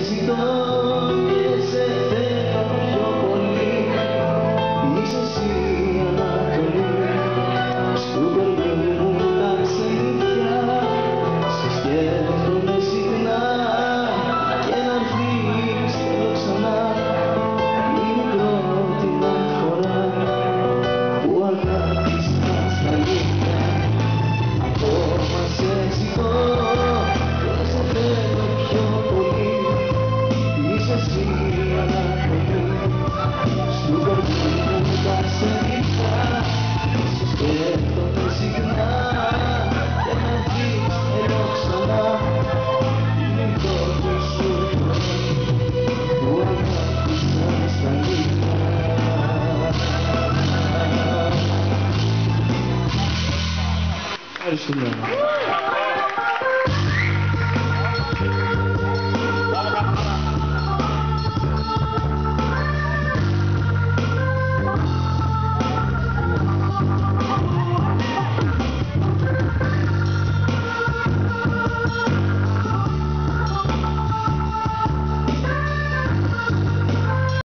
ζητώ και σε θέλω πιο πολύ. Είσαι εσύ η Ανατολή, στου κορμιού μου τα ξενύχια. Σε σκέφτομαι συχνά και να έρθεις θέλω ξανά. Είναι η πρώτη φορά που αγάπησα στα νύχια. Ακόμα σε ζητώ και σε θέλω πιο πολύ. Είσαι εσύ η Ανατολή, στου κορμιού μου τα ξενύχια. Σε σκέφτομαι συχνά και να έρθεις θέλω ξανά. Είναι η πρώτη σου φορά που αγάπησα στα νύχια. Ευχαριστούμε.